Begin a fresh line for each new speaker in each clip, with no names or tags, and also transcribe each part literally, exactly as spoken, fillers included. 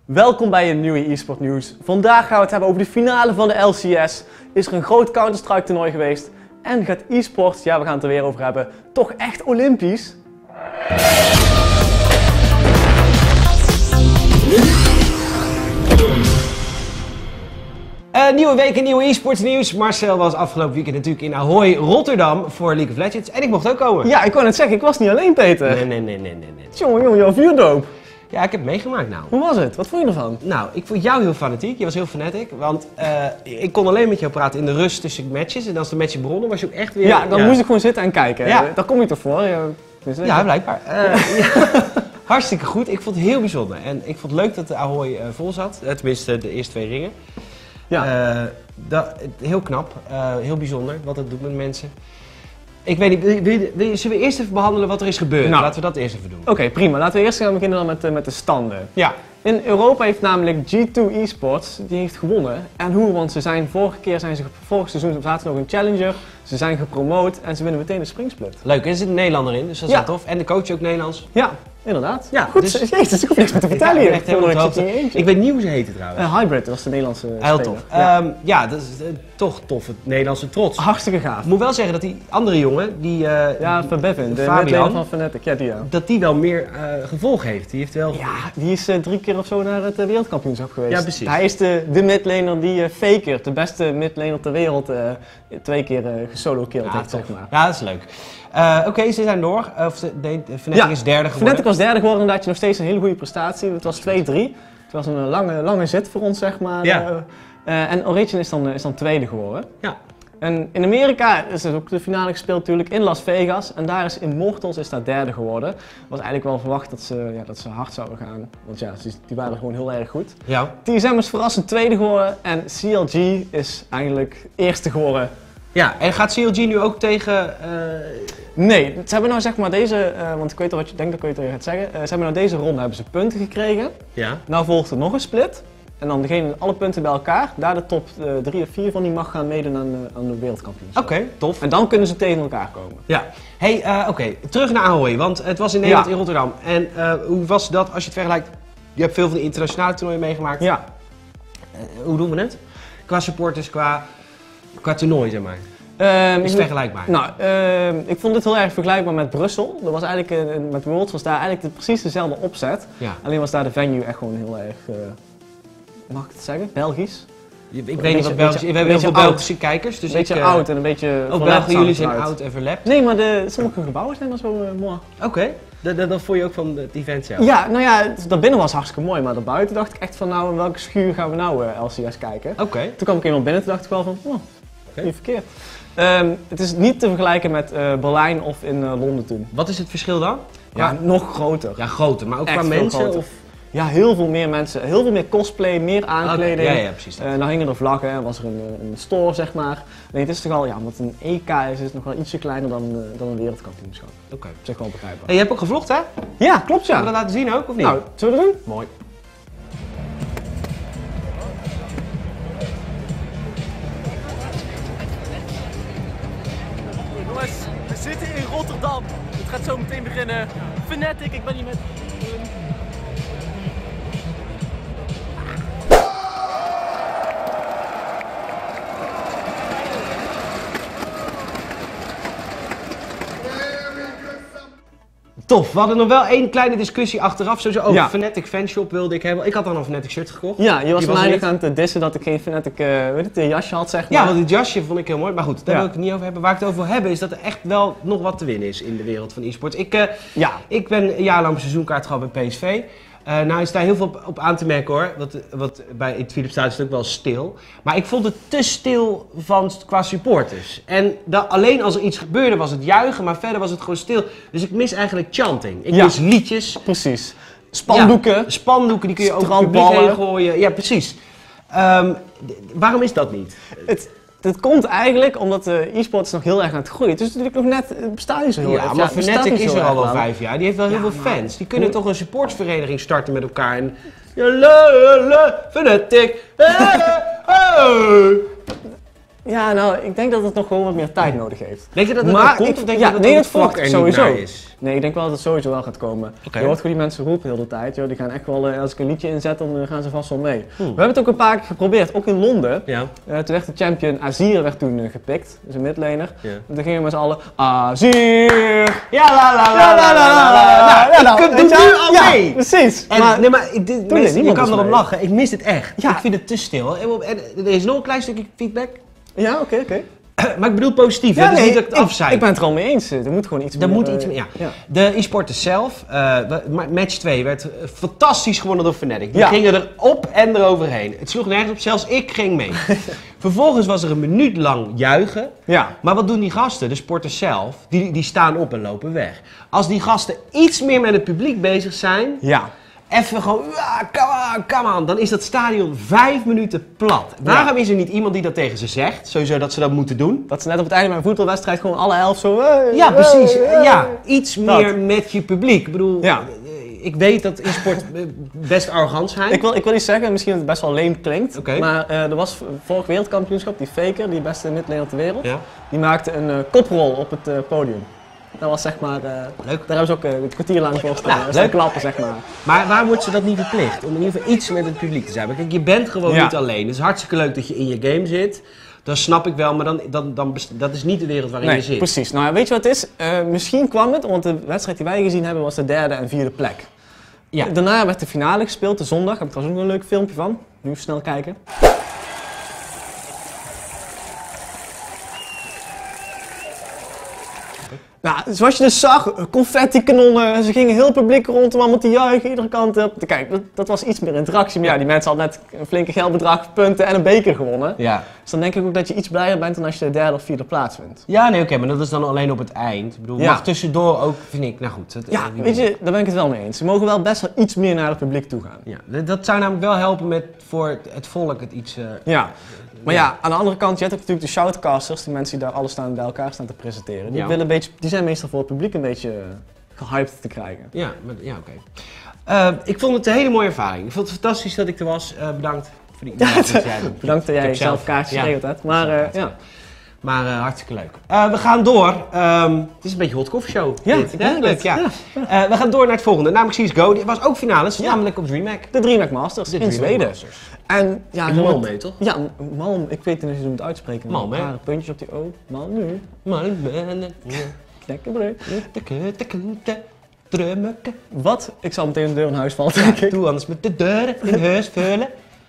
Welkom bij een nieuwe eSport Nieuws. Vandaag gaan we het hebben over de finale van de L C S. Is er een groot Counter-Strike toernooi geweest? En gaat eSport, ja we gaan het er weer over hebben, toch echt olympisch?
Uh, nieuwe week en nieuwe eSports nieuws. Marcel was afgelopen weekend natuurlijk in Ahoy, Rotterdam voor League of Legends. En ik mocht ook komen.
Ja, ik wou net zeggen, ik was niet alleen, Peter.
Nee, nee, nee, nee, nee. nee.
Jongen, jongen, jouw vuurdoop.
Ja, ik heb het meegemaakt nou.
Hoe was het? Wat vond je ervan?
Nou, ik vond jou heel fanatiek. Je was heel fanatic. Want uh, ik kon alleen met jou praten in de rust tussen matches. En als de match begonnen was je ook echt weer...
Ja, dan
ja.
moest ik gewoon zitten en kijken.
Ja.
Daar kom je toch voor? Ja,
ja blijkbaar. Uh, ja. Hartstikke goed. Ik vond het heel bijzonder. En ik vond het leuk dat de Ahoy uh, vol zat. Uh, tenminste, de eerste twee ringen. Ja. Uh, dat, heel knap. Uh, heel bijzonder wat het doet met mensen. Ik weet niet, wil, wil, wil, zullen we eerst even behandelen wat er is gebeurd? Nou, laten we dat eerst even doen.
Oké, okay, prima. Laten we eerst gaan beginnen dan met, uh, met de standen.
Ja.
In Europa heeft namelijk G twee eSports, die heeft gewonnen. En hoe? Want ze zijn vorige keer, zijn ze, vorig seizoen zaten ze nog een Challenger. Ze zijn gepromoot en ze winnen meteen de Springsplit.
Leuk, en er zit een Nederlander in, dus dat is
ja.
wel tof. En de coach ook Nederlands.
Ja, inderdaad.
Ja,
goed.
Dus,
jezus, ik hoef niks meer te vertellen hier.
Echt helemaal ik, ik weet niet hoe ze heten trouwens.
Uh, Hybrid was de Nederlandse
Heel
speler.
tof. Ja. Um, ja, dat is uh, toch tof, het Nederlandse trots.
Hartstikke gaaf.
Ik moet wel zeggen dat die andere jongen, die... Uh,
ja, van Bevin, de
Fabian
van Fnatic, ja die ja.
Dat die wel meer uh, gevolg heeft. Die heeft wel...
Ja, die is uh, drie keer of zo naar het uh, wereldkampioenschap geweest.
Ja, precies.
Hij is de, de midlaner die uh, Faker, de beste midlaner ter wereld, uh, twee keer uh, gesolo-killed
ja,
heeft, zeg maar.
Ja, dat is leuk. Uh, Oké, okay, ze zijn door. Uh, of, nee, Fnatic ja, is derde geworden.
Fnatic was derde geworden, inderdaad je nog steeds een hele goede prestatie. Het was twee drie. Het was een lange, lange zit voor ons, zeg maar.
Ja.
Uh, uh, en Origin is dan, is dan tweede geworden.
Ja.
En in Amerika is er ook de finale gespeeld natuurlijk in Las Vegas. En daar is Immortals is daar derde geworden. Het was eigenlijk wel verwacht dat ze, ja, dat ze hard zouden gaan. Want ja, die waren gewoon heel erg goed.
Ja.
T S M is verrassend tweede geworden. En C L G is eigenlijk eerste geworden.
Ja, en gaat C L G nu ook tegen... Uh...
Nee, ze hebben nou zeg maar deze, uh, want ik weet al wat je denkt, dat ik weet wat je gaat zeggen. Uh, ze hebben nou deze ronde hebben ze punten gekregen.
Ja.
Nou volgt er nog een split. En dan degene alle punten bij elkaar, daar de top uh, drie of vier van die mag gaan meedoen aan de, aan de wereldkampioenschap.
Oké, okay, tof.
En dan kunnen ze tegen elkaar komen.
Ja. Hey, uh, oké, okay. terug naar Ahoy, want het was in Nederland, ja. in Rotterdam. En uh, hoe was dat als je het vergelijkt? Je hebt veel van de internationale toernooien meegemaakt.
Ja.
Uh, hoe doen we het? Qua supporters, qua, qua toernooi, zeg maar.
Um,
is het vergelijkbaar?
Nou, uh, ik vond dit heel erg vergelijkbaar met Brussel. Dat was eigenlijk, uh, met Worlds was daar eigenlijk de, precies dezelfde opzet.
Ja.
Alleen was daar de venue echt gewoon heel erg, uh, mag ik het zeggen, Belgisch.
Je, ik weet niet wat Belgisch is. We hebben heel veel Belgische kijkers. Dus
een beetje
ik, uh,
oud en een beetje...
Ook België, jullie zijn oud en verlept?
Nee, maar de, sommige gebouwen zijn wel zo uh, mooi.
Oké, okay. dat, dat, dat vond je ook van het event zelf?
Ja, nou ja, daarbinnen was hartstikke mooi, maar daarbuiten dacht ik echt van nou, in welke schuur gaan we nou uh, L C S kijken?
Oké. Okay.
Toen kwam ik eenmaal binnen en dacht ik wel van, oh, okay. niet verkeerd. Um, het is niet te vergelijken met uh, Berlijn of in uh, Londen toen.
Wat is het verschil dan?
Ja, ja, nog groter.
Ja, groter, maar ook qua mensen? Of?
Ja, heel veel meer mensen. Heel veel meer cosplay, meer aankleding.
Okay. Ja, ja, precies.
Uh, nou hingen er vlaggen en was er een, een store, zeg maar. Nee, het is toch al, ja, omdat een E K is, is het nog wel ietsje kleiner dan, uh, dan een wereldkampioenschap.
Oké. Okay.
Zeg wel begrijpbaar.
Hey, je hebt ook gevlogd, hè?
Ja, klopt, ja.
Zullen we dat laten zien ook, of niet?
Nou, zullen we dat doen?
Mooi.
We zitten in Rotterdam. Het gaat zo meteen beginnen. Fnatic, ik ben hier met...
Tof, we hadden nog wel één kleine discussie achteraf. Sowieso over
ja.
Fnatic fanshop wilde ik hebben. Ik had dan een Fnatic shirt gekocht.
Ja, je was,
je
was
mij
eigenlijk aan het dissen dat ik geen Fnatic uh, weet het, jasje had, zeg maar.
Ja, want het jasje vond ik heel mooi. Maar goed, daar
ja.
wil ik het niet over hebben. Waar ik het over wil hebben is dat er echt wel nog wat te winnen is in de wereld van e-sports. Ik, uh,
ja.
ik ben een jaar lang seizoenkaart gehad bij P S V. Uh, nou is daar heel veel op, op aan te merken hoor. Wat, wat bij het Philips Stadion is het ook wel stil. Maar ik vond het te stil van, qua supporters. En dat, alleen als er iets gebeurde was het juichen, maar verder was het gewoon stil. Dus ik mis eigenlijk chanting. Ik
ja.
mis liedjes.
Precies. Spandoeken.
Ja, spandoeken, die kun je over het publiek heen gooien. Ja, precies. Um, waarom is dat niet?
Het, het komt eigenlijk omdat de e-sport is nog heel erg aan het groeien. Het is natuurlijk nog net, het bestaat niet zo heel
ja,
erg.
Maar ja, Fnatic is er al wel vijf jaar. Die heeft wel heel
ja,
veel
maar...
fans. Die kunnen toch een supportsvereniging starten met elkaar. En... Ja, la, la, Fnatic. Hey, hey.
Ja, nou, ik denk dat het nog gewoon wat meer tijd nodig heeft.
Denk je dat het
Maar
nog komt
ik-
of denk je
ja,
dat
nee,
het
dat verwacht
volk
ik
er niet
sowieso.
naar is?
Nee, ik denk wel dat het sowieso wel gaat komen.
Oké.
Je hoort gewoon die mensen roepen de hele tijd, joh, die gaan echt wel, eh, als ik een liedje inzet, dan eh, gaan ze vast wel mee.
Hmm.
We hebben het ook een paar keer geprobeerd, ook in Londen.
Ja.
Uh, toen werd de champion Azir werd toen uh, gepikt, dus een midlaner.
Ja.
En toen gingen we met z'n allen, Azir!
Ja, la la la la la la la.
Ja,
Nou,
nou,
ik doe
weet je
nu al
wel?
mee.
Ja, precies.
En,
Maar-
nee, maar ik- dit,
Doe
mensen,
er
je
niemand
kan
dus
erop
mee.
lachen. Ik mis het echt.
Ja.
Ik vind het te stil. En, en er is nog een klein stukje feedback.
Ja, oké, oké.
Maar ik bedoel positief, hè?
Ja,
Dus
nee,
niet dat ik het afzeiken.
ik ben het er al mee eens. Er moet gewoon iets
Er
meer...
moet
eh,
iets meer, ja.
ja.
De e-sporters zelf, eh, we- ma- match twee werd eh, fantastisch gewonnen door Fnatic. Die
Ja.
gingen er op en eroverheen. Het sloeg nergens op, zelfs ik ging mee. Vervolgens was er een minuut lang juichen.
Ja.
Maar wat doen die gasten, de sporters zelf? Die, die staan op en lopen weg. Als die gasten iets meer met het publiek bezig zijn,
Ja.
even gewoon, ja, come on, come on, dan is dat stadion vijf minuten plat. Waarom is er niet iemand die dat tegen ze zegt? Sowieso dat ze dat moeten doen.
Dat ze net op het einde van een voetbalwedstrijd gewoon alle elf zo... hey,
Ja, precies.
hey, hey.
Ja, iets
Dat.
meer met je publiek. Ik bedoel,
Ja.
eh, ik weet dat e-sport eh, best arrogant zijn.
Ik wil, ik wil iets zeggen, misschien dat het best wel leem klinkt.
Oké.
Maar eh, er was v- vorig wereldkampioenschap, die Faker, die beste midlaner ter wereld.
Ja.
Die maakte een eh, koprol op het eh, podium. Dat was zeg maar... eh,
Leuk.
Daar hebben ze ook eh, het kwartier lang voor staan.
Nou,
Dat is
leuk.
klappen, zeg maar.
Maar waar wordt ze dat niet verplicht? Om in ieder geval iets met het publiek te zijn. Maar kijk, je bent gewoon
Ja.
niet alleen. Het is hartstikke leuk dat je in je game zit. Dat snap ik wel, maar dan, dan, dan best- dat is niet de wereld waarin
Nee,
je zit.
precies. Nou, ja, weet je wat het is? Eh, misschien kwam het, want de wedstrijd die wij gezien hebben was de derde en vierde plek.
Ja.
Daarna werd de finale gespeeld, de zondag. Daar heb ik trouwens ook een leuk filmpje van. Nu even snel kijken. Nou, zoals je dus zag, confetti-kanonnen, ze gingen heel publiek rond om allemaal te juichen, iedere kant op. Kijk, dat, dat was iets meer interactie, maar ja, die mensen hadden net een flinke geldbedrag, punten en een beker gewonnen.
Ja,
Dus dan denk ik ook dat je iets blijer bent dan als je de derde of vierde plaats wint.
ja nee, oké, maar dat is dan alleen op het eind. Ik bedoel,
Ja.
mag tussendoor ook, vind ik, nou goed. dat-
Ja,
eh,
weet je, daar ben ik het wel mee eens. Ze mogen wel best wel iets meer naar het publiek toe gaan.
Ja, dat- dat zou namelijk wel helpen met voor het volk het iets... eh,
Ja, maar ja, aan de andere kant, je hebt ook natuurlijk de shoutcasters, die mensen die daar alles staan bij elkaar staan te presenteren. Die,
Ja.
willen een beetje, die zijn meestal voor het publiek een beetje eh, gehyped te krijgen.
Ja, maar, ja oké. Eh, ik vond het een hele mooie ervaring. Ik vond het fantastisch dat ik er was. Eh, bedankt voor die ja, dat jij doet.
Bedankt dat
Ik
jij
heb
zelf kaartjes
ja,
geregeld hebt. Maar
zelf
eh,
kaartjes.
ja.
Maar eh, hartstikke leuk. Eh, we gaan door. Ehm, het is een beetje hot coffee show.
Ja,
dit,
ik
hè?
denk
Leuk,
het.
ja.
Ja.
Eh, we gaan door naar het volgende. Namelijk C S G O. Die was ook finales,
Ja.
namelijk op DreamHack.
De DreamHack Masters
De
in
DreamHack
Zweden.
Masters.
En ja,
In
je
Malmö,
moet-
toch?
Ja, Malm. Ik weet niet of je het moet uitspreken. maar
Malmö.
een paar puntjes op die O. Malmö.
Malmö.
Knekkenbreuk.
Drömmeke.
Wat? Ik zal meteen de deur in huis vallen, denk ik.
Doe anders met de deur in huis vullen.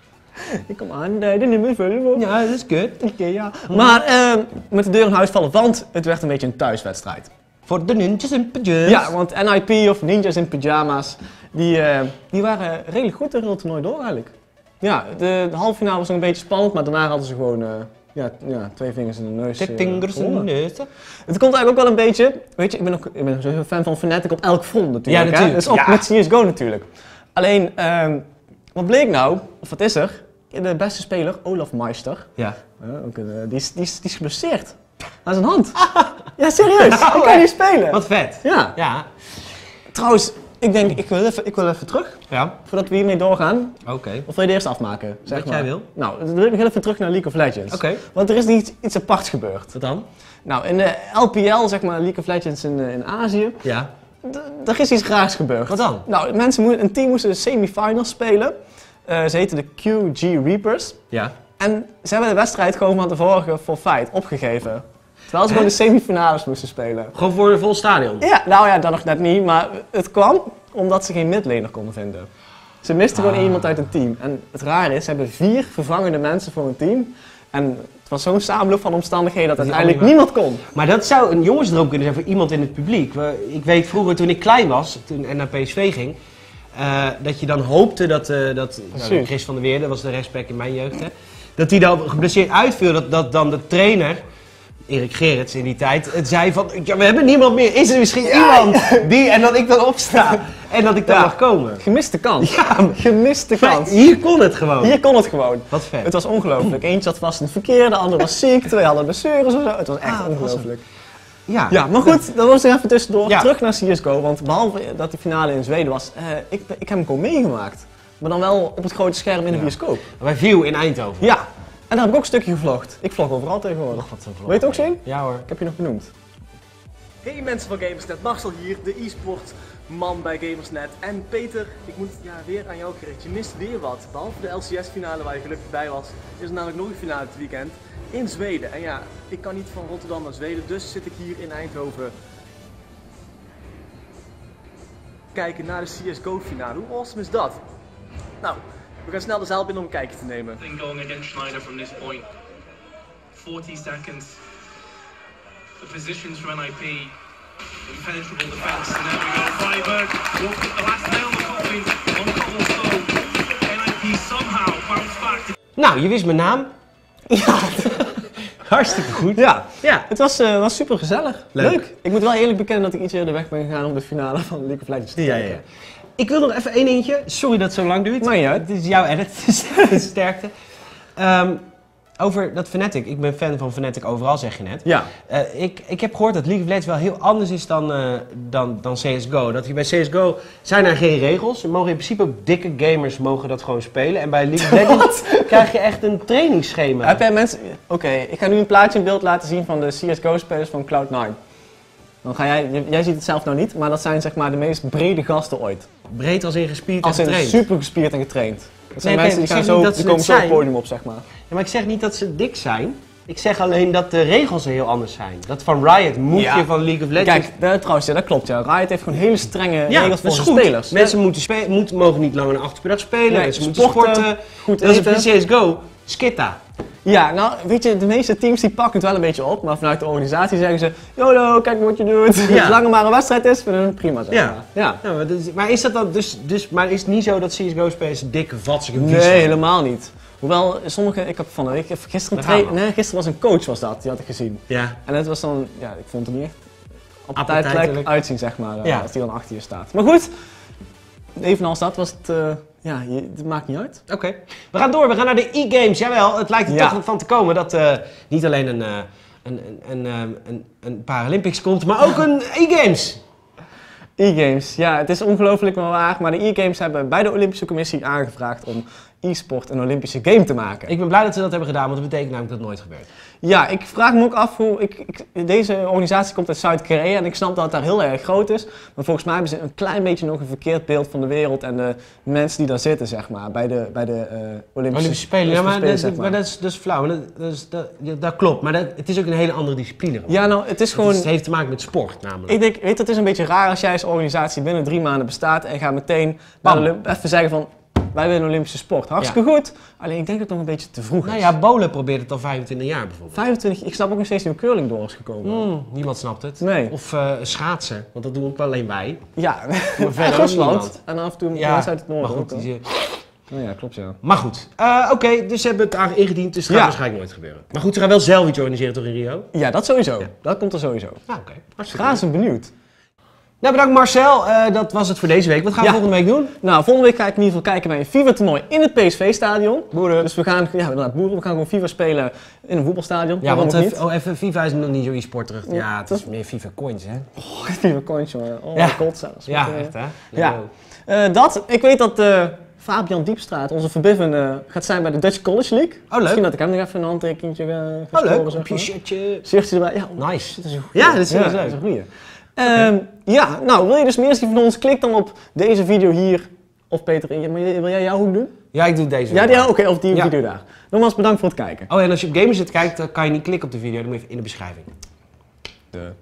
Ik kom aan, nee, de nummer vullen.
Ja, dat is kut.
Oké, ja. Maar eh, met de deur in huis vallen, want het werd een beetje een thuiswedstrijd.
Voor de ninjas in pyjamas.
Ja, want N I P of Ninjas in Pyjama's, die, eh, die waren redelijk goed in het toernooi door eigenlijk. Ja, de, de halve finale was nog een beetje spannend, maar daarna hadden ze gewoon eh, ja, ja, twee vingers in de neus.
De
eh,
vingers in de
gewonnen.
neus.
Het komt eigenlijk ook wel een beetje, weet je, ik ben ook ik ben sowieso een fan van Fnatic op elk front natuurlijk.
Ja, natuurlijk,
Hè? Dus ook
ja.
met C S G O natuurlijk. Alleen, ehm, wat bleek nou, of wat is er? De beste speler, Olaf Meister,
Ja.
eh, ook, een, eh, die, is, die, is, die is geblesseerd aan zijn hand. Ja, serieus, ik kan niet spelen.
Wat vet.
Ja.
Ja.
Trouwens, ik denk, ik wil even, ik wil even terug,
Ja.
voordat we hiermee doorgaan.
Oké.
Of wil je het eerst afmaken? Zeg
Wat
maar.
jij wil.
Nou, dan wil ik nog even terug naar League of Legends.
Oké.
Want er is niet iets aparts gebeurd.
Wat dan?
Nou, in de L P L, zeg maar, League of Legends in, eh, in Azië,
Ja.
d- er is iets raars gebeurd.
Wat dan?
Nou, mensen moeten, een team moest de semifinals spelen. Eh, ze heten de Q G Reapers.
Ja.
En ze hebben de wedstrijd gewoon van tevoren voor feit opgegeven. Terwijl ze gewoon de semifinales moesten spelen.
Gewoon voor een vol stadion.
Ja, nou ja, dat nog net niet, maar het kwam omdat ze geen midlaner konden vinden. Ze misten gewoon
Ah.
iemand uit een team. En het rare is, ze hebben vier vervangende mensen voor een team. En het was zo'n samenloop van omstandigheden dat
Dat die
uiteindelijk niemand kon.
Maar dat zou een jongensdroom kunnen zijn voor iemand in het publiek. We- Ik weet vroeger toen ik klein was, toen en naar P S V ging, eh, dat je dan hoopte dat, eh, dat nou,
Precies.
Chris van der Weerde, dat was de rechtsback in mijn jeugd, hè, dat hij dan geblesseerd uitviel, dat, dat dan de trainer, Erik Gerrits in die tijd, het zei van, ja, we hebben niemand meer, is er misschien iemand die, en dat ik dan opsta en dat ik dan
Ja.
mag komen.
Gemiste kans.
Ja, maar-
Gemiste
maar
kans.
hier kon het gewoon.
Hier kon het gewoon.
Wat vet.
Het was ongelooflijk. Eentje zat vast in het verkeer, de andere was ziek, twee hadden blessures of zo. Het was echt
Ah, dat was
ongelooflijk.
Ja.
Ja, maar goed, dat was er even tussendoor.
Ja.
Terug naar C S G O, want behalve dat die finale in Zweden was, eh, ik, ik heb hem gewoon meegemaakt. Maar dan wel op het grote scherm in de
Ja.
bioscoop.
Bij View in Eindhoven.
Ja, daar heb ik ook een stukje gevlogd. Ik vlog overal tegenwoordig.
Wat een vlog.
Wil je het ook zien?
Ja hoor.
Ik heb je nog genoemd.
Hey mensen van Gamersnet, Marcel hier, de e-sport man bij Gamersnet. En Peter, ik moet ja, weer aan jou gericht. Je mist weer wat. Behalve de L C S-finale waar je gelukkig bij was, is er namelijk nog een finale dit weekend in Zweden. En ja, ik kan niet van Rotterdam naar Zweden, dus zit ik hier in Eindhoven kijken naar de C S G O-finale. Hoe awesome is dat? Nou, we gaan snel de zaal binnen om een kijkje te nemen.
Thing going against Schneider from this point. forty seconds. The positions from N I P. Impenetrable defense. And there we go. Freiburg will put the last nail in the coffin on Cobblestone. N I P somehow bounced back.
Nou, je wist mijn naam.
Ja,
Hartstikke goed.
ja.
Ja.
Het was, uh, was super gezellig.
Leuk.
Leuk. Ik moet wel eerlijk bekennen dat ik iets eerder weg ben gegaan om de finale van League of Legends te
Ja,
kijken.
ja. Ik wil nog even één eentje. Sorry dat het zo lang duurt.
Maakt niet uit.
Het is jouw edit. Sterkte. Um, over dat Fnatic. Ik ben fan van Fnatic overal, zeg je net.
Ja.
Uh, ik, ik heb gehoord dat League of Legends wel heel anders is dan, uh, dan, dan C S G O. Dat je bij C S G O zijn er geen regels. Er mogen in principe ook dikke gamers mogen dat gewoon spelen. En bij League of Legends krijg je echt een trainingsschema.
Heb jij mensen... Oké, okay, ik ga nu een plaatje in beeld laten zien van de C S G O-spelers van Cloud nine. Dan ga jij... Jij ziet het zelf nou niet, maar dat zijn zeg maar de meest brede gasten ooit.
Breed als in gespierd
Als
en
in
getraind.
super gespierd en getraind. Dat zijn
Nee,
mensen
ik
die, gaan
zeg
zo,
niet dat
die
ze
komen
het
zo het
zijn.
podium op, zeg maar.
Ja, maar ik zeg niet dat ze dik zijn. Ik zeg alleen dat de regels heel anders zijn. Dat van Riot moet
Ja.
je van League of Legends...
Kijk, dat, trouwens, ja, dat klopt ja. Riot heeft gewoon hele strenge
ja,
regels voor
dat is
zijn
goed.
spelers.
Mensen moeten spe moeten, mogen niet langer dan acht uur per dag spelen.
Nee,
mensen moeten
sporten,
sporten.
goed
Dat is
eten.
bij C S G O. Skitta.
Ja, nou, weet je, de meeste teams die pakken het wel een beetje op, maar vanuit de organisatie zeggen ze, YOLO, kijk wat je doet.
Ja.
Zolang er maar een wedstrijd is, vinden we het prima, zeg
Ja.
maar. Ja.
Ja, maar, dat is, maar is dat dan dus, dus... Maar is het niet zo dat C S G O-spelers dikke, vatsige vies
Nee,
zijn?
helemaal niet. Hoewel, sommige, ik heb van de week, gisteren,
Daar gaan
twee,
we.
nee, gisteren was een coach was dat, die had ik gezien.
Ja.
En het was dan, ja, ik vond het niet echt
Appetijtelijk.
appetijtelijk uitzien, zeg maar, uh,
Ja.
als die dan achter je staat. Maar goed, evenals dat was het, uh, ja, je, het maakt niet uit.
Oké. Okay. We gaan door. We gaan naar de e-games. Jawel, het lijkt er
Ja.
toch van te komen dat uh, niet alleen een, uh, een, een, een, een, een Paralympics komt, maar ook een e-games.
E-games, ja, het is ongelooflijk maar waar, maar de e-games hebben bij de Olympische Commissie aangevraagd om e-sport een Olympische game te maken.
Ik ben blij dat ze dat hebben gedaan, want dat betekent namelijk dat het nooit gebeurt.
Ja, ik vraag me ook af hoe... Ik, ik, deze organisatie komt uit Zuid-Korea en ik snap dat het daar heel erg groot is. Maar volgens mij hebben ze een klein beetje nog een verkeerd beeld van de wereld en de mensen die daar zitten, zeg maar, bij de, bij de uh, Olympische,
Olympische Spelen. Ja, maar,
Spelen,
dat,
zeg
is,
maar.
maar dat, is, dat is flauw. Dat, dat, is, dat, ja, dat klopt, maar dat, het is ook een hele andere discipline. Gewoon.
Ja, nou, het is
het,
gewoon...
is, het heeft te maken met sport, namelijk.
Ik denk, weet je, het is een beetje raar als jij als organisatie binnen drie maanden bestaat en gaat meteen naar de Olymp- even zeggen van, wij willen een Olympische sport. Hartstikke
Ja.
goed, alleen ik denk dat het nog een beetje te vroeg is.
Nou ja, bowlen probeert het al vijfentwintig jaar bijvoorbeeld.
vijfentwintig, ik snap ook nog steeds niet hoe curling door is gekomen.
Mm, niemand snapt het.
Nee.
Of uh, schaatsen, want dat doen we ook alleen wij.
Ja,
verder
en
ook
Rusland.
niemand.
En af en toe
Ja,
mensen uit het
maar
noorden
goed.
ook,
Die,
hoor. Oh ja, klopt ja.
maar goed, uh, oké, okay, dus ze hebben het daar ingediend, dus het gaat
Ja.
waarschijnlijk nooit gebeuren. Maar goed, ze gaan wel zelf iets organiseren toch in Rio?
Ja, dat sowieso.
Ja.
Dat komt er sowieso.
Nou, oké. Okay.
Razend benieuwd.
Nou, bedankt Marcel. Uh, dat was het voor deze week. Wat gaan we
Ja.
volgende week doen?
Nou, volgende week ga ik in ieder geval kijken bij een FIFA-toernooi in het P S V-stadion.
Boeren.
Dus we gaan, ja, inderdaad, boeren. We gaan gewoon FIFA spelen in een voetbalstadion.
Ja, want
Waarom ook
uh, oh, even, FIFA is nog niet zo e-sporterig. Ja,
Ja,
het
dat
is meer FIFA coins, hè?
Oh, FIFA coins, jongen. Oh,
Ja.
my god zelfs.
Ja,
Wat, uh,
echt hè?
Ja. Uh, dat, ik weet dat uh, Fabian Diepstraat, onze Verbiven, uh, gaat zijn bij de Dutch College League.
Oh, leuk.
Misschien dat ik hem nog even een handtekeningetje uh, ga
Oh, leuk.
scoren, zeg
Op je
maar.
shirtje.
Shirtje erbij. Ja, oh,
Nice.
dat is een goeie.
Ja, dat is heel
ja,
leuk.
dat is een goeie. Um, ja, nou, wil je dus meer zien van ons? Klik dan op deze video hier. Of Peter, wil jij jouw hoek doen?
Ja, ik doe deze.
Ja, die, oké, okay, of die
Ja.
video daar. Nogmaals bedankt voor het kijken.
Oh, en als je op Gamers zit kijkt, dan kan je niet klikken op de video. Dan moet je even in de beschrijving.
De.